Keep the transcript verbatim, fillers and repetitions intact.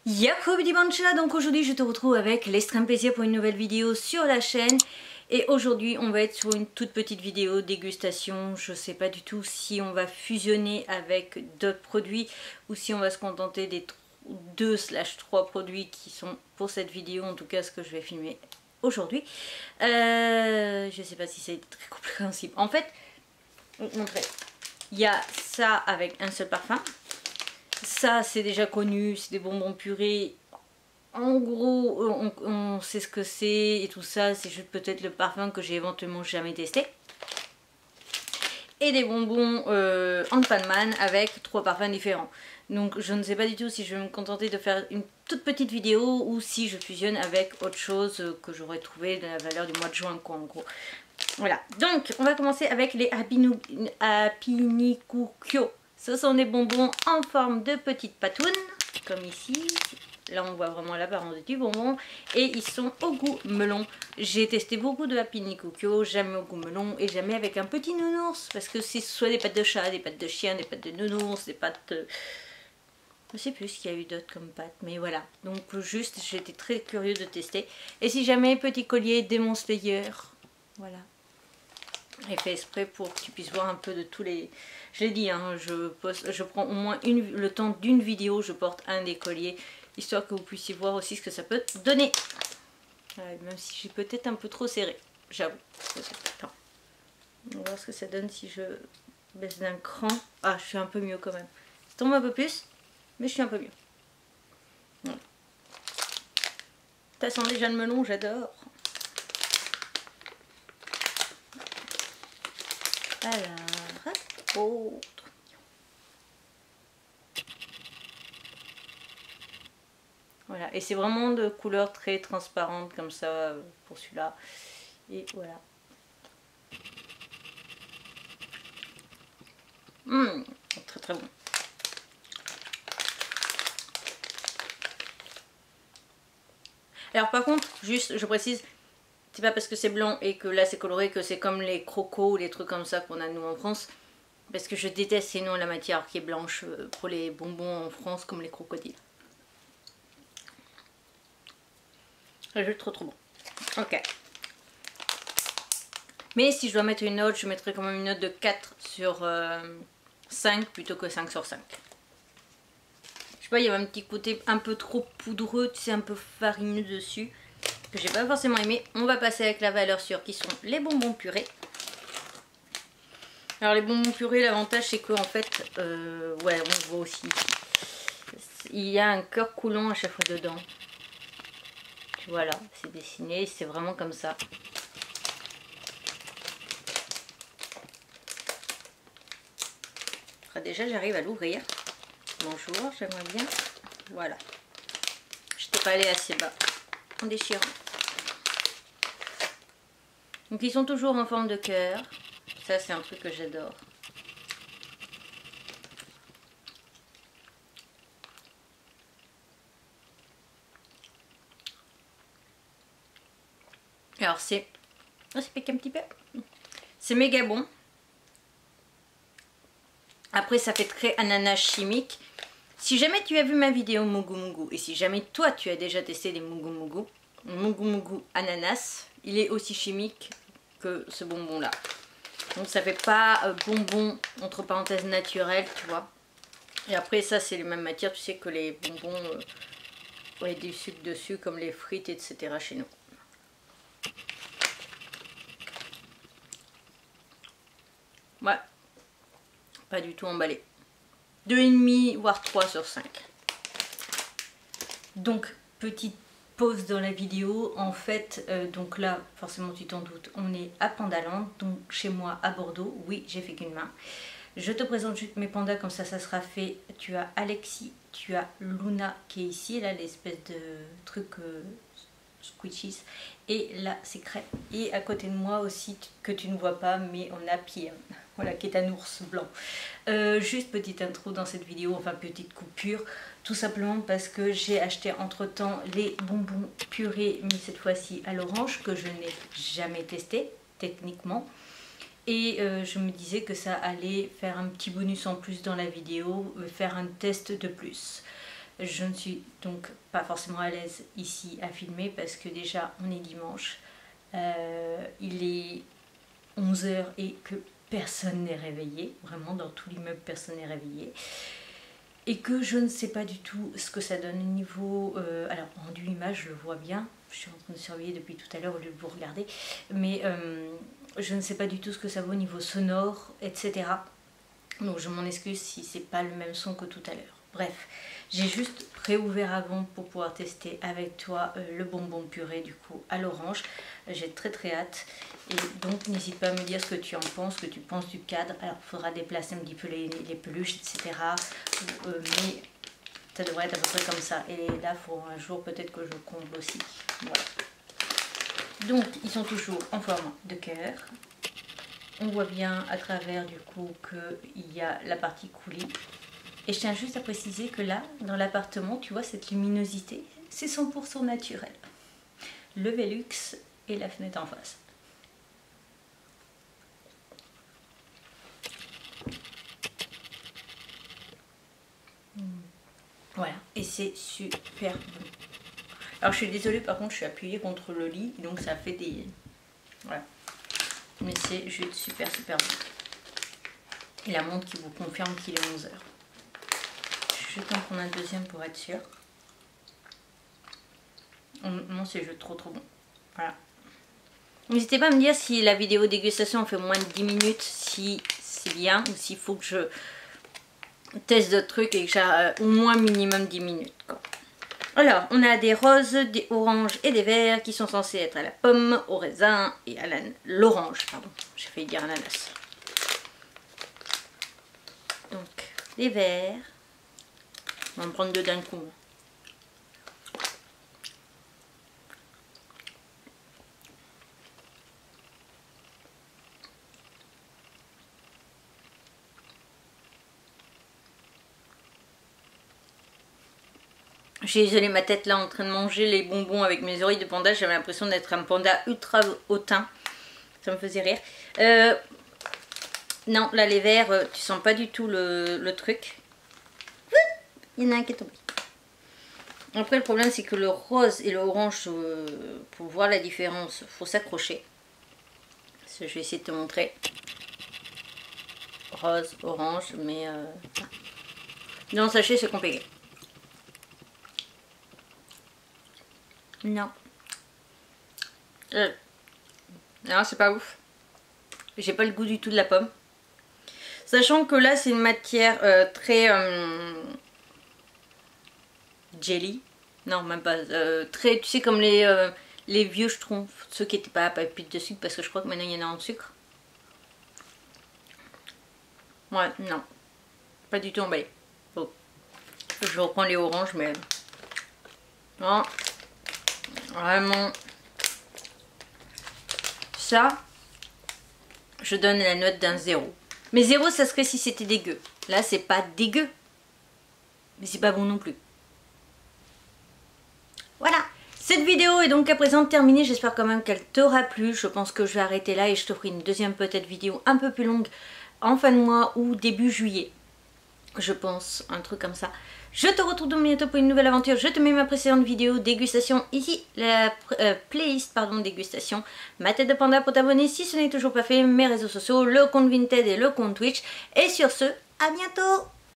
Yahoo Dimanche, donc aujourd'hui je te retrouve avec l'extrême plaisir pour une nouvelle vidéo sur la chaîne. Et aujourd'hui on va être sur une toute petite vidéo dégustation. Je sais pas du tout si on va fusionner avec d'autres produits ou si on va se contenter des deux slash trois produits qui sont pour cette vidéo, en tout cas ce que je vais filmer aujourd'hui. Euh, je sais pas si c'est très compréhensible. En fait, je vais te montrer. Il y a ça avec un seul parfum. Ça c'est déjà connu, c'est des bonbons purés. En gros on, on sait ce que c'est et tout ça, c'est juste peut-être le parfum que j'ai éventuellement jamais testé. Et des bonbons euh, Ant-Man avec trois parfums différents. Donc je ne sais pas du tout si je vais me contenter de faire une toute petite vidéo ou si je fusionne avec autre chose que j'aurais trouvé de la valeur du mois de juin quoi en gros. Voilà, donc on va commencer avec les Hapinikukyo. Ce sont des bonbons en forme de petites patounes, comme ici. Là on voit vraiment l'apparence du bonbon. Et ils sont au goût melon. J'ai testé beaucoup de Hapinikukyo, jamais au goût melon et jamais avec un petit nounours. Parce que c'est soit des pâtes de chat, des pâtes de chien, des pâtes de nounours, des pâtes... De... Je sais plus ce qu'il y a eu d'autres comme pâtes, mais voilà. Donc juste, j'étais très curieux de tester. Et si jamais, petit collier Demon Slayer, voilà. J'ai fait exprès pour que tu puisses voir un peu de tous les... Je l'ai dit, hein, je, poste, je prends au moins une, le temps d'une vidéo, je porte un des colliers, histoire que vous puissiez voir aussi ce que ça peut donner. Ouais, même si j'ai peut-être un peu trop serré, j'avoue. On va voir ce que ça donne si je baisse d'un cran. Ah, je suis un peu mieux quand même. Ça tombe un peu plus, mais je suis un peu mieux. Voilà. Ça sent déjà le melon, j'adore. Alors, oh, trop mignon. Voilà, et c'est vraiment de couleur très transparente comme ça pour celui-là. Et voilà. Mmh, très très bon. Alors par contre, juste, je précise, c'est pas parce que c'est blanc et que là c'est coloré que c'est comme les crocos ou les trucs comme ça qu'on a nous en France. Parce que je déteste sinon la matière qui est blanche pour les bonbons en France comme les crocodiles. C'est juste trop trop bon. Ok. Mais si je dois mettre une note, je mettrai quand même une note de quatre sur euh, cinq plutôt que cinq sur cinq. Je sais pas, il y avait un petit côté un peu trop poudreux, tu sais, un peu farineux dessus, que j'ai pas forcément aimé. On va passer avec la valeur sûre qui sont les bonbons purés. Alors les bonbons purés, l'avantage c'est que en fait, euh, ouais, on voit aussi, il y a un cœur coulant à chaque fois dedans. Voilà, c'est dessiné, c'est vraiment comme ça. Alors déjà j'arrive à l'ouvrir. Bonjour, j'aimerais bien. Voilà. Je n'étais pas allée assez bas en déchirant. Donc ils sont toujours en forme de cœur. Ça c'est un truc que j'adore. Alors c'est... Oh, ça pique un petit peu. C'est méga bon. Après ça fait très ananas chimique. Si jamais tu as vu ma vidéo Mogu Mogu et si jamais toi tu as déjà testé des Mogu Mogu, Mogu Mogu ananas, il est aussi chimique que ce bonbon là. Donc ça fait pas euh, bonbon entre parenthèses naturel, tu vois. Et après ça c'est les mêmes matières, tu sais que les bonbons euh, avec du sucre dessus comme les frites et cetera chez nous. Ouais, pas du tout emballé. deux virgule cinq voire trois sur cinq. Donc petite pause dans la vidéo. En fait, euh, donc là, forcément tu t'en doutes, on est à Pandaland, donc chez moi à Bordeaux. Oui, j'ai fait qu'une main. Je te présente juste mes pandas, comme ça, ça sera fait. Tu as Alexis, tu as Luna qui est ici, là, l'espèce de truc euh, squishies. Et là, c'est crêpe. Et à côté de moi aussi, que tu ne vois pas, mais on a Pierre, voilà, qui est un ours blanc. Euh, juste petite intro dans cette vidéo, enfin petite coupure, tout simplement parce que j'ai acheté entre temps les bonbons purés, mais cette fois-ci à l'orange, que je n'ai jamais testé techniquement. Et euh, je me disais que ça allait faire un petit bonus en plus dans la vidéo, euh, faire un test de plus. Je ne suis donc pas forcément à l'aise ici à filmer parce que déjà on est dimanche, euh, il est onze heures et que personne n'est réveillé, vraiment dans tout l'immeuble personne n'est réveillé. Et que je ne sais pas du tout ce que ça donne au niveau... Euh, alors, rendu image, je le vois bien. Je suis en train de surveiller depuis tout à l'heure au lieu de vous regarder. Mais euh, je ne sais pas du tout ce que ça vaut au niveau sonore, et cetera. Donc, je m'en excuse si c'est pas le même son que tout à l'heure. Bref, j'ai juste réouvert avant pour pouvoir tester avec toi euh, le bonbon purée du coup à l'orange. J'ai très très hâte. Et donc, n'hésite pas à me dire ce que tu en penses, ce que tu penses du cadre. Alors, il faudra déplacer un petit peu les, les peluches, et cetera. Euh, mais ça devrait être à peu près comme ça. Et là, il faut un jour peut-être que je comble aussi. Voilà. Donc, ils sont toujours en forme de cœur. On voit bien à travers du coup qu'il y a la partie coulée. Et je tiens juste à préciser que là, dans l'appartement, tu vois cette luminosité, c'est cent pour cent naturel. Le Velux et la fenêtre en face. Voilà, et c'est super bon. Alors je suis désolée, par contre je suis appuyée contre le lit, donc ça fait des... Voilà. Mais c'est juste super super bon. Et la montre qui vous confirme qu'il est onze heures. Je vais en prendre un deuxième pour être sûr. Non, c'est juste trop trop bon. Voilà. N'hésitez pas à me dire si la vidéo dégustation fait moins de dix minutes, si c'est bien, ou s'il faut que je teste d'autres trucs et que j'ai euh, au moins minimum dix minutes. Quoi. Alors, on a des roses, des oranges et des verts qui sont censés être à la pomme, au raisin et à l'orange. Pardon, j'ai failli dire ananas. Donc, les verts. On va en prendre deux d'un coup. J'ai isolé ma tête là en train de manger les bonbons avec mes oreilles de panda. J'avais l'impression d'être un panda ultra hautain. Ça me faisait rire. Euh, non, là les verts, tu sens pas du tout le, le truc. Il y en a un qui est tombé. Après le problème c'est que le rose et l'orange, euh, pour voir la différence, faut s'accrocher. Je vais essayer de te montrer. Rose, orange, mais... Euh... Dans le sachet c'est compliqué. Non. Euh. Non, c'est pas ouf. J'ai pas le goût du tout de la pomme. Sachant que là, c'est une matière euh, très... Euh, jelly. Non, même pas. Euh, très, tu sais, comme les, euh, les vieux schtroumpfs. Ceux qui n'étaient pas à pépites de sucre, parce que je crois que maintenant, il y en a en sucre. Ouais, non. Pas du tout emballé. Bon. Je reprends les oranges, mais... Non. Vraiment, ça, je donne la note d'un zéro. Mais zéro, ça serait si c'était dégueu. Là, c'est pas dégueu. Mais c'est pas bon non plus. Voilà. Cette vidéo est donc à présent terminée. J'espère quand même qu'elle t'aura plu. Je pense que je vais arrêter là et je te ferai une deuxième peut-être vidéo un peu plus longue en fin de mois ou début juillet. Je pense, un truc comme ça. Je te retrouve donc bientôt pour une nouvelle aventure. Je te mets ma précédente vidéo dégustation ici, la euh, playlist pardon dégustation, ma tête de panda pour t'abonner si ce n'est toujours pas fait, mes réseaux sociaux, le compte Vinted et le compte Twitch. Et sur ce, à bientôt.